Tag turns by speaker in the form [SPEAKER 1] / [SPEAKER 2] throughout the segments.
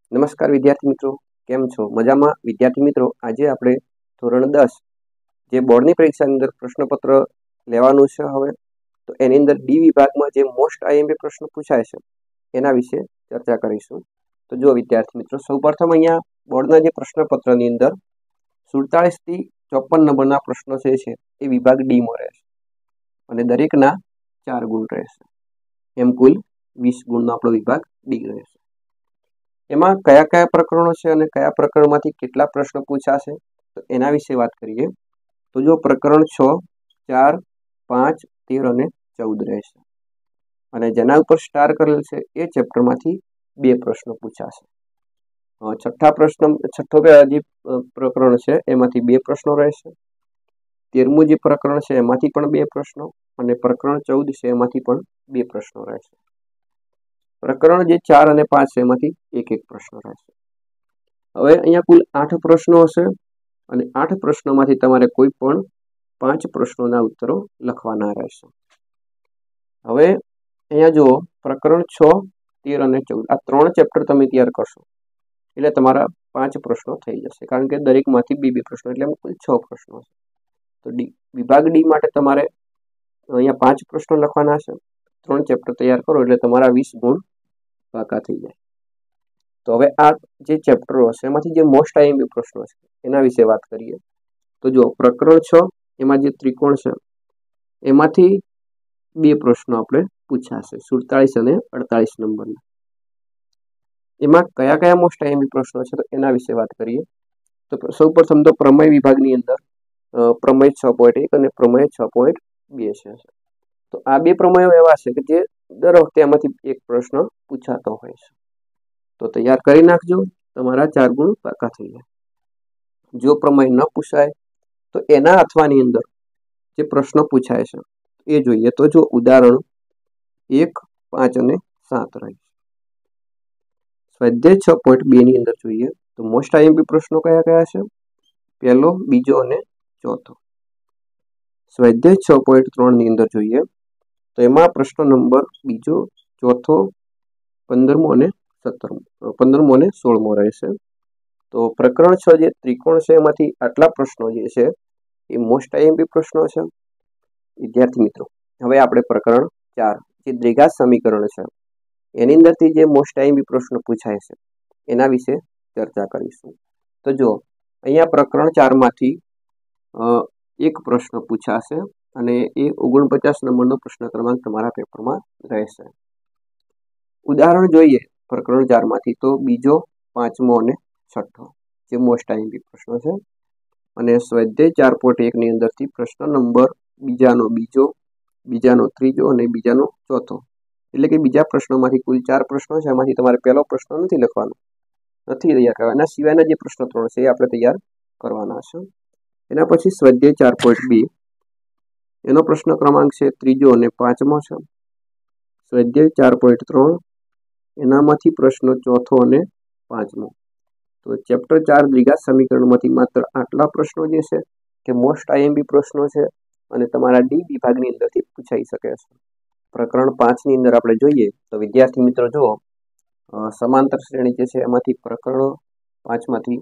[SPEAKER 1] નમસ્કાર વિદ્યાર્થી મિત્રો, કેમ છો? મજામાં? વિદ્યાર્થી મિત્રો, આજે આપણે ધોરણ 10 જે બોર્ડની પરીક્ષાની અંદર પ્રશ્નપત્ર લેવાનું છે હવે, તો એની અંદર ડી વિભાગમાં જે મોસ્ટ આઈએમપી પ્રશ્ન પૂછાય છે એના વિશે ચર્ચા કરીશું. તો જો વિદ્યાર્થી મિત્રો, સૌપ્રથમ અહીંયા બોર્ડના જે પ્રશ્નપત્રની અંદર 47 થી 54 નંબરના પ્રશ્નો છે એ વિભાગ ડીમાં રહેશે અને દરેકના 4 ગુણ રહેશે. એમ કુલ 20 ગુણનો આપણો વિભાગ ડી રહેશે. એમાં કયા કયા પ્રકરણો છે અને કયા પ્રકરણમાંથી કેટલા પ્રશ્નો પૂછાશે તો એના વિશે વાત કરીએ. તો જો પ્રકરણ 6, 4, 5, 13 અને 14 રહેશે અને જેના ઉપર સ્ટાર કરેલ છે એ ચેપ્ટરમાંથી 2 પ્રશ્નો પૂછાશે. છઠ્ઠો જે પ્રકરણ છે એમાંથી 2 પ્રશ્નો રહેશે. 13મું જે પ્રકરણ છે એમાંથી પણ 2 પ્રશ્નો અને પ્રકરણ 14 છે એમાંથી પણ 2 પ્રશ્નો રહેશે. પ્રકરણ જે 4 અને 5 છે એમાંથી એક પ્રશ્ન રહેશે. હવે અહીંયા કુલ 8 પ્રશ્નો હશે અને 8 પ્રશ્નોમાંથી તમારે કોઈ પણ 5 પ્રશ્નોના ઉત્તરો લખવાના રહેશે. હવે અહીંયા જુઓ, પ્રકરણ 6, 13 અને 14 આ 3 ચેપ્ટર તમે તૈયાર કરશો એટલે તમારા 5 પ્રશ્નો થઈ જશે, કારણ કે દરેકમાંથી 2 પ્રશ્નો એટલે કુલ 6 પ્રશ્નો છે. તો વિભાગ ડી માટે તમારે અહીંયા 5 પ્રશ્નો લખવાના છે. 3 ચેપ્ટર તૈયાર કરો એટલે તમારા 20 ગુણ પાકા થઈ જાય. તો હવે આ જે ચેપ્ટરો હશે એમાંથી જે મોસ્ટ આઈએમપી પ્રશ્નો છે એના વિશે વાત કરીએ. તો જો પ્રકરણ 6 એમાં જે ત્રિકોણ છે એમાંથી 2 પ્રશ્નો આપણે પૂછાશે, 47 અને 48 નંબરના. એમાં કયા કયા મોસ્ટ આઈએમપી પ્રશ્નો છે તો એના વિશે વાત કરીએ. તો સૌપ્રથમ તો પ્રમેય વિભાગની અંદર પ્રમેય 6.1 અને પ્રમેય 6.2 છે. તો આ 2 પ્રમેયો એવા છે કે જે દર વખતે આમાંથી એક પ્રશ્ન પૂછાતો હોય છે. તો તૈયાર કરી નાખજો, તમારા 4 ગુણ પાકા થઈ જાય. જો પ્રમેય ન પૂછાય તો એના અથવાની અંદર જે પ્રશ્નો પૂછાય છે એ જોઈએ. તો જો ઉદાહરણ 1, 5 અને 7 રહે. સ્વાધ્યાય 6.2 ની અંદર જોઈએ તો મોસ્ટ આઈએમપી પ્રશ્નો કયા કયા છે? પહેલો, બીજો અને ચોથો. સ્વાધ્યાય 6.3 ની અંદર જોઈએ તો એમાં પ્રશ્ન નંબર બીજો, ચોથો, 15મો અને 16મો રહેશે. તો પ્રકરણ 6 જે ત્રિકોણ છે એમાંથી આટલા પ્રશ્નો જે છે એ મોસ્ટ આઈએમપી પ્રશ્નો છે. વિદ્યાર્થી મિત્રો, હવે આપણે પ્રકરણ 4 જે દ્વિઘાત સમીકરણ છે એની અંદરથી જે મોસ્ટ આઈએમપી પ્રશ્નો પૂછાય છે એના વિશે ચર્ચા કરીશું. તો જો અહીંયા પ્રકરણ 4માંથી એક પ્રશ્ન પૂછાશે અને એ 49 નંબરનો પ્રશ્ન ક્રમાંક તમારા પેપરમાં રહેશે. ઉદાહરણ જોઈએ પ્રકરણ 4માંથી તો બીજો, 5મો અને 6ઠ્ઠો જે મોસ્ટ આઈએમપી પ્રશ્નો છે. અને સ્વાધ્યાય 4.1 ની અંદરથી પ્રશ્ન નંબર બીજાનો બીજો, બીજાનો ત્રીજો અને બીજાનો ચોથો, એટલે કે બીજા પ્રશ્નોમાંથી કુલ 4 પ્રશ્નો છે. એમાંથી તમારે પહેલો પ્રશ્ન નથી લખવાનો, નથી તૈયાર કરવાનો. એના સિવાયના જે પ્રશ્નો 3 છે એ આપણે તૈયાર કરવાના છે. એના પછી સ્વાધ્યાય 4.2 એનો પ્રશ્ન ક્રમાંક છે ત્રીજો અને 5મો છે. સ્વાધ્યાય 4.3 એનામાંથી પ્રશ્નો ચોથો અને 5મો. તો ચેપ્ટર 4 દ્વિઘાત સમીકરણમાંથી માત્ર આટલા પ્રશ્નો જે છે કે મોસ્ટ આઈએમપી પ્રશ્નો છે અને તમારા ડી વિભાગની અંદરથી પૂછાઈ શકે છે. પ્રકરણ 5 ની અંદર આપણે જોઈએ તો વિદ્યાર્થી મિત્રો જુઓ, સમાંતર શ્રેણી જે છે એમાંથી પ્રકરણ 5માંથી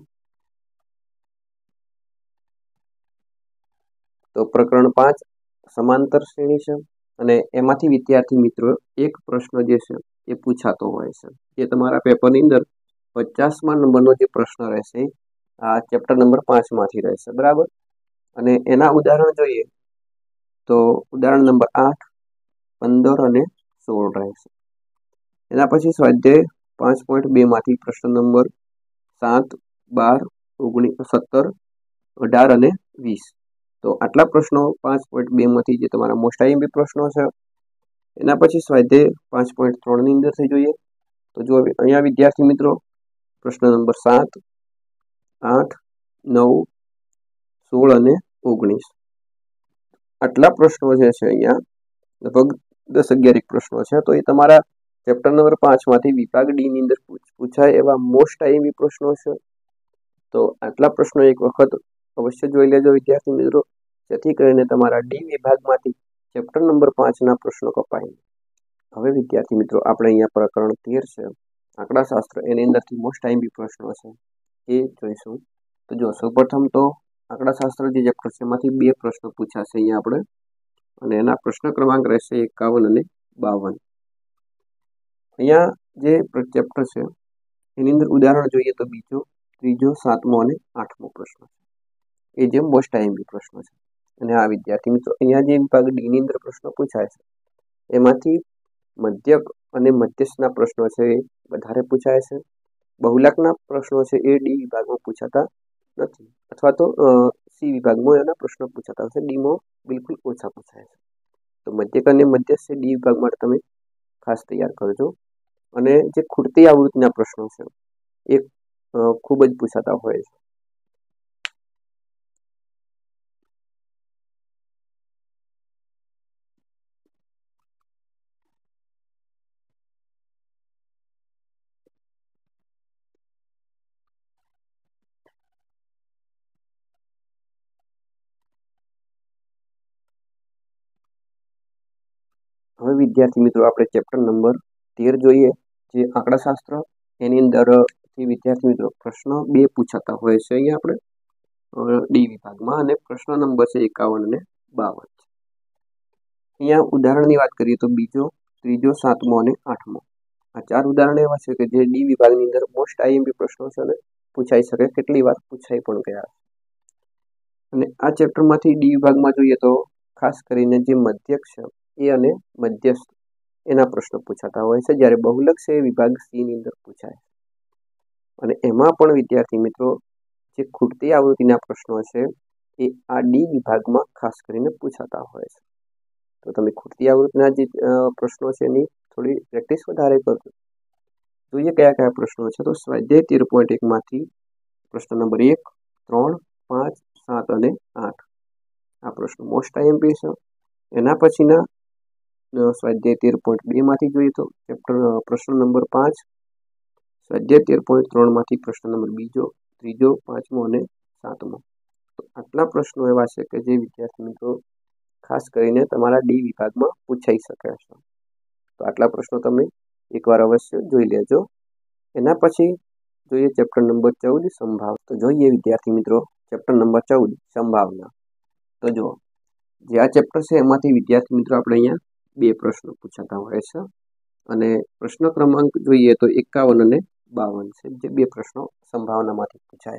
[SPEAKER 1] તો પ્રકરણ 5 સમાંતર શ્રેણી છે અને એમાંથી વિદ્યાર્થી મિત્રો એક પ્રશ્ન જે છે એ પૂછાતો હોય છે. એ તમારા પેપરની અંદર 50મા નંબરનો જે પ્રશ્ન રહેશે આ ચેપ્ટર નંબર 5માંથી રહેશે, બરાબર. અને એના ઉદાહરણ જોઈએ તો ઉદાહરણ નંબર 8, 15 અને 16 રહેશે. એના પછી સ્વાધ્યાય 5.2માંથી પ્રશ્ન નંબર 7, 12, 19, 17, 18 અને 20. તો આટલા પ્રશ્નો 5.2માંથી જે તમારા મોસ્ટ આઈએમપી પ્રશ્નો છે. એના પછી સ્વાધ્યાય 5.3 ની અંદરથી જોઈએ તો જો અહીંયા વિદ્યાર્થી મિત્રો પ્રશ્ન નંબર 7, 8, 9, 16 અને 19 આટલા પ્રશ્નો જે છે અહીંયા લગભગ 10-11 પ્રશ્નો છે. તો એ તમારા ચેપ્ટર નંબર 5માંથી વિભાગ ડી ની અંદર પૂછાય એવા મોસ્ટ આઈએમપી પ્રશ્નો છે. તો આટલા પ્રશ્નો એક વખત અવશ્ય જોઈ લેજો વિદ્યાર્થી મિત્રો, જેથી કરીને તમારા ડી વિભાગમાંથી ચેપ્ટર નંબર 5ના પ્રશ્નો કપાય. હવે વિદ્યાર્થી મિત્રો આપણે અહીંયા પ્રકરણ 13 છે આંકડાશાસ્ત્ર એની અંદરથી મોસ્ટ આઈએમપી પ્રશ્નો છે એ જોઈશું. તો જો સૌપ્રથમ તો આંકડાશાસ્ત્ર જે ચેપ્ટર છે એમાંથી 2 પ્રશ્નો પૂછાશે અહીંયા આપણે, અને એના પ્રશ્ન ક્રમાંક રહેશે 51 અને 52. અહીંયા જે ચેપ્ટર છે એની અંદર ઉદાહરણ જોઈએ તો બીજો, ત્રીજો, 7મો અને 8મો પ્રશ્ન એ જે મોસ્ટ આઈએમપી પ્રશ્નો છે. અને આ વિદ્યાર્થી મિત્રો અહીંયા જે વિભાગ ડી ની અંદર પ્રશ્નો પૂછાય છે એમાંથી મધ્યક અને મધ્યસ્થના પ્રશ્નો છે એ વધારે પૂછાય છે. બહુલકના પ્રશ્નો છે એ ડી વિભાગમાં પૂછાતા નથી, અથવા તો સી વિભાગમાં એના પ્રશ્નો પૂછાતા હશે, ડીમાં બિલકુલ ઓછા પૂછાય છે. તો મધ્યક અને મધ્યસ્થ ડી વિભાગ માટે તમે ખાસ તૈયાર કરજો. અને જે ખૂટતી આવૃત્તિના પ્રશ્નો છે એ ખૂબ જ પૂછાતા હોય છે. હવે વિદ્યાર્થી મિત્રો આપણે ચેપ્ટર નંબર 13 જોઈએ, જે આંકડાશાસ્ત્ર. એની અંદર વિદ્યાર્થી મિત્રો પ્રશ્ન 2 પૂછાતા હોય છે અહીંયા આપણે ડી વિભાગમાં, અને પ્રશ્ન નંબર છે 51 અને 52. અહીંયા ઉદાહરણની વાત કરીએ તો બીજો, ત્રીજો, 7મો અને 8મો આ 4 ઉદાહરણ એવા છે કે જે ડી વિભાગની અંદર મોસ્ટ આઈએમપી પ્રશ્નો છે અને પૂછાઈ શકે, કેટલી વાર પૂછાઈ પણ ગયા. અને આ ચેપ્ટરમાંથી ડી વિભાગમાં જોઈએ તો ખાસ કરીને જે મધ્યક છે એ અને મધ્યસ્થ એના પ્રશ્નો પૂછાતા હોય છે, જ્યારે બહુલક છે એ વિભાગ સી ની અંદર પૂછાય. અને એમાં પણ વિદ્યાર્થી મિત્રો જે ખૂટતી આવૃત્તિના પ્રશ્નો છે એ આ ડી વિભાગમાં ખાસ કરીને પૂછાતા હોય છે. તો તમે ખૂટતી આવૃત્તિના જે પ્રશ્નો છે એની થોડી પ્રેક્ટિસ વધારે કરજો. જોઈએ કયા કયા પ્રશ્નો છે. તો સ્વાધ્યાય 13.1 માંથી પ્રશ્ન નંબર 1, 3, 5, 7 અને 8 આ પ્રશ્નો મોસ્ટ આઈએમપી છે. એના પછીના સ્વાધ્યાય 13.2 માંથી જોઈએ તો ચેપ્ટર પ્રશ્ન નંબર 5, સ્વાધ્યાય 13.3 માંથી પ્રશ્ન નંબર 2, 3, 5મો અને 7મો. તો આટલા પ્રશ્નો એવા છે કે જે વિદ્યાર્થી મિત્રો ખાસ કરીને તમારા ડી વિભાગમાં પૂછાઈ શકે છે. તો આટલા પ્રશ્નો તમે એકવાર અવશ્ય જોઈ લેજો. એના પછી જોઈએ ચેપ્ટર નંબર 14 સંભાવ. તો જોઈએ વિદ્યાર્થી મિત્રો ચેપ્ટર નંબર 14 સંભાવના. તો જો જે આ ચેપ્ટર છે એમાંથી વિદ્યાર્થી મિત્રો આપણે અહીંયા 2 પ્રશ્નો પૂછાતા હોય છે, અને પ્રશ્ન ક્રમાંક જોઈએ તો 51 અને 52 છે, જે 2 પ્રશ્નો સંભાવનામાંથી પૂછાય.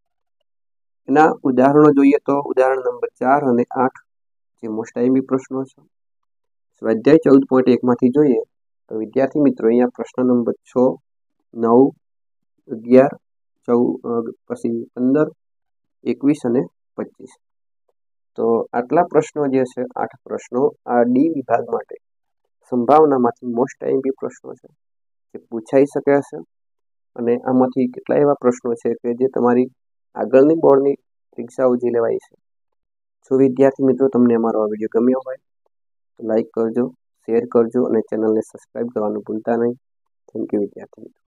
[SPEAKER 1] એના ઉદાહરણો જોઈએ તો ઉદાહરણ નંબર 4 અને 8 જે મોસ્ટ આઈએમપી પ્રશ્નો છે. સ્વાધ્યાય 14.1 માંથી જોઈએ તો વિદ્યાર્થી મિત્રો અહીંયા પ્રશ્ન નંબર 6, 9, 11, 14, પછી 15, 21 અને 25. તો આટલા પ્રશ્નો જે છે 8 પ્રશ્નો આ ડી વિભાગ માટે સંભાવનામાંથી મોસ્ટ આઈએમપી પ્રશ્નો છે જે પૂછાઈ શકે છે. અને આમાંથી કેટલા એવા પ્રશ્નો છે કે જે તમારી આગળની બોર્ડની પરીક્ષાઓ જે લેવાય છે. જો વિદ્યાર્થી મિત્રો તમને અમારો આ વિડીયો ગમ્યો હોય તો લાઈક કરજો, શેર કરજો અને ચેનલને સબસ્ક્રાઈબ કરવાનું ભૂલતા નહીં. થેન્ક યુ વિદ્યાર્થી મિત્રો.